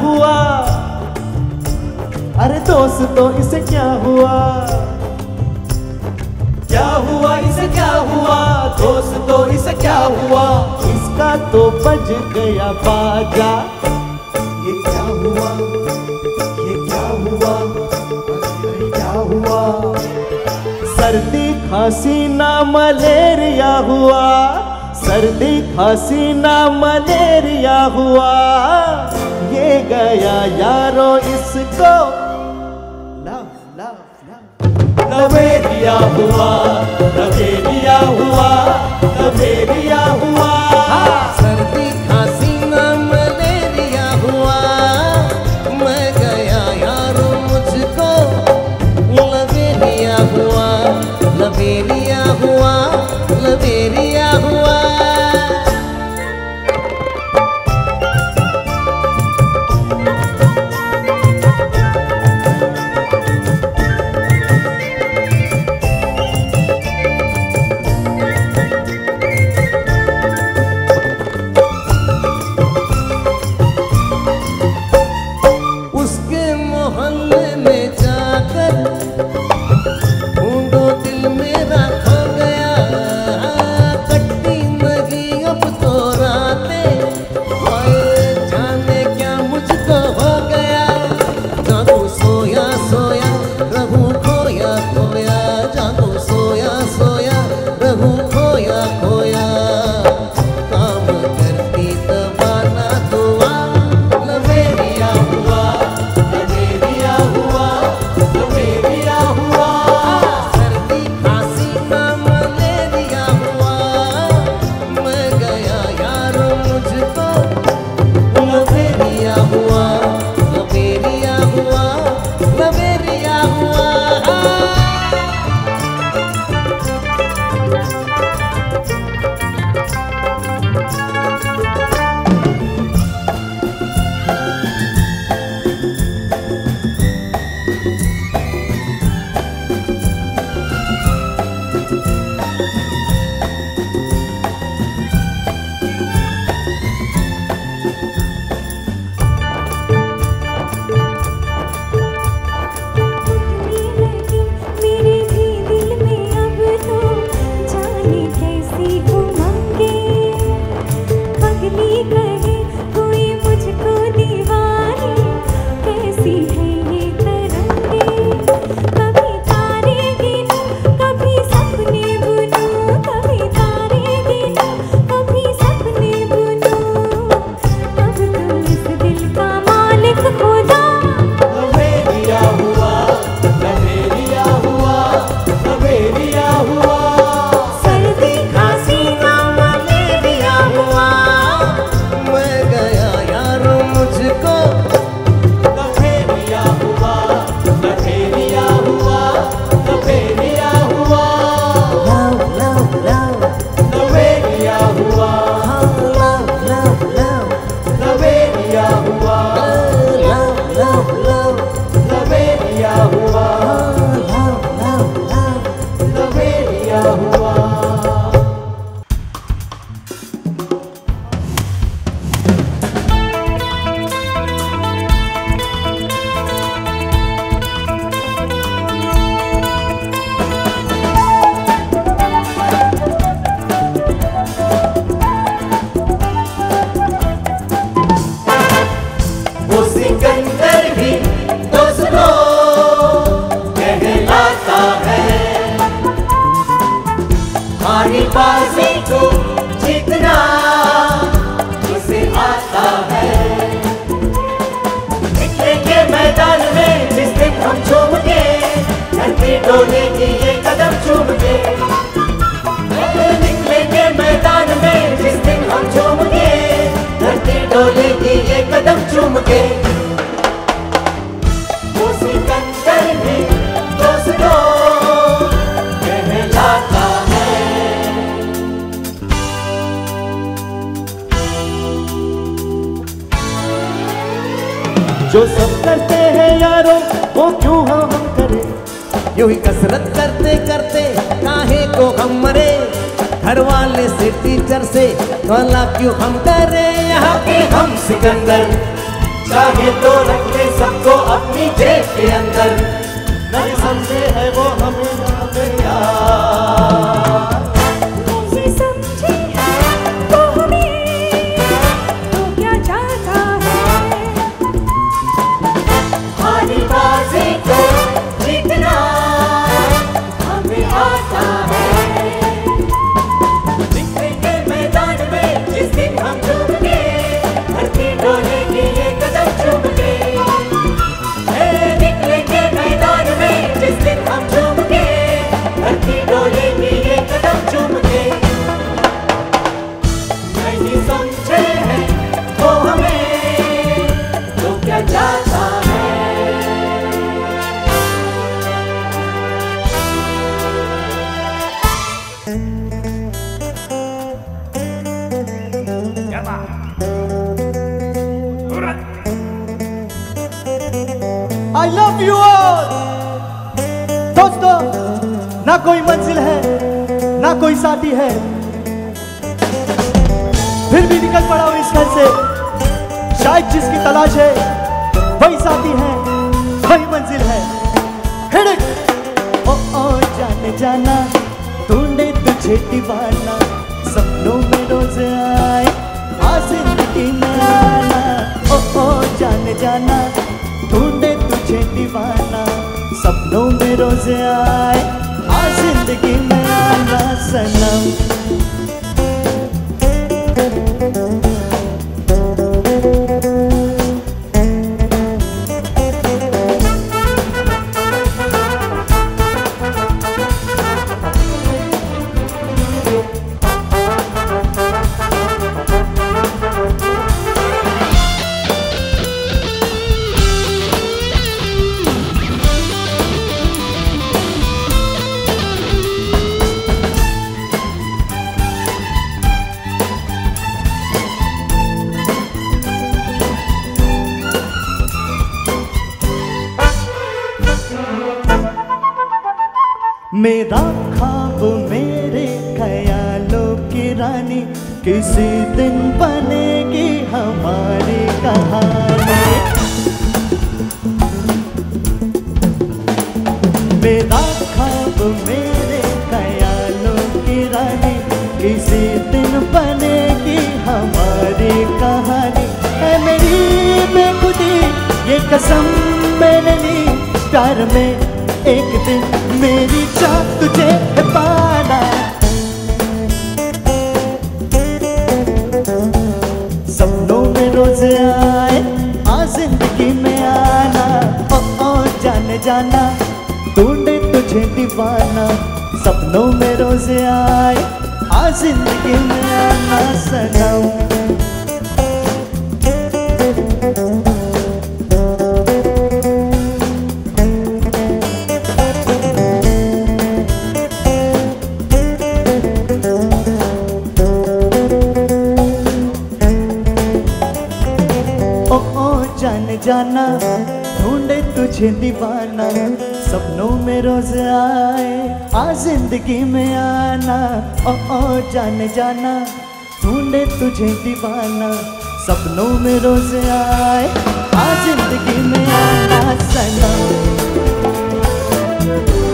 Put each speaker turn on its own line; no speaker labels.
हुआ? अरे दोस्तों इसे क्या हुआ? क्या हुआ इसे क्या हुआ? दोस्तों इसे क्या हुआ? इसका तो बज गया बाजा। ये क्या हुआ? ये क्या हुआ? अरे क्या हुआ? सर्दी खांसी ना मलेरिया हुआ, सर्दी खांसी ना मलेरिया हुआ। ये गया यारो इसको लवेरिया हुआ, लवेरिया हुआ, लवेरिया हुआ।
सर्दी खांसी ना मलेरिया हुआ, मैं गया यारो मुझको लवेरिया हुआ, लवेरिया हुआ, लवेरिया हुआ।
बाजी को जीतना उसे आता है। निकलेंगे मैदान में जिस दिन हम झूम के, धरती डोलेगी ये कदम चूम के। निकलेंगे मैदान में जिस दिन हम झूम के, धरती डोलेगी ये कदम चूम के। वो सिकंदर भी दोस्तों कहलाता है। जो सब करते हैं यारों वो क्यों हम करें,
यूं ही कसरत करते करते काहे को हम मरे। घर वाले से टीचर से भला क्यों हम डरे, यहाँ के हम सिकंदर चाहे
के अंदर, नहीं समझे है वो हमें अपने यार।
नहीं समझे है वो हमें, तो क्या चाहता है?
हारी बाजी को जीतना हमें आता है। निकलेंगे मैदान में जिस दिन हम झूम के, धरती डोलेगी ये कदम चूम के। निकलेंगे मैदान में जिस दिन हम झूम के, धरती डोलेगी ये कदम चूम के। नहीं समझे हैं वो हमें, तो क्या चाहता है?
I love you all। दोस्तों, ना कोई मंजिल है ना कोई साथी है, फिर भी निकल पड़ा हूं इस घर से। शायद जिसकी तलाश है वही साथी है, वही मंजिल है। हिड़क ओ जाने जाना, ढूंढे तुझे दीवाना, सपनों में रोज आए आ जिंदगी में आना। ओ जाने जाना, ढूंढे तुझे दीवाना, सपनों में रोज आए आ जिंदगी में आना सनम। मेरा ख्वाब मेरे ख्यालों की रानी, किसी दिन बनेगी हमारी कहानी। मेरा ख्वाब मेरे ख्यालों की रानी, किसी दिन बनेगी हमारी कहानी। है मेरी बेखुदी ये कसम मैंने ली, प्यार में एक दिन मेरी चाह तुझे पाना। सपनों में रोज आए आ जिंदगी में आना। ओ जाने जाना, ढूंढे तुझे दीवाना, सपनों में रोज आए आ जिंदगी में आना सनम। जाना, ढूंढे तुझे दीवाना, सपनों में रोज आए आ जिंदगी में आना। ओ जाने जाना, ढूंढे तुझे दीवाना, सपनों में रोज आए आ जिंदगी में आना सनम।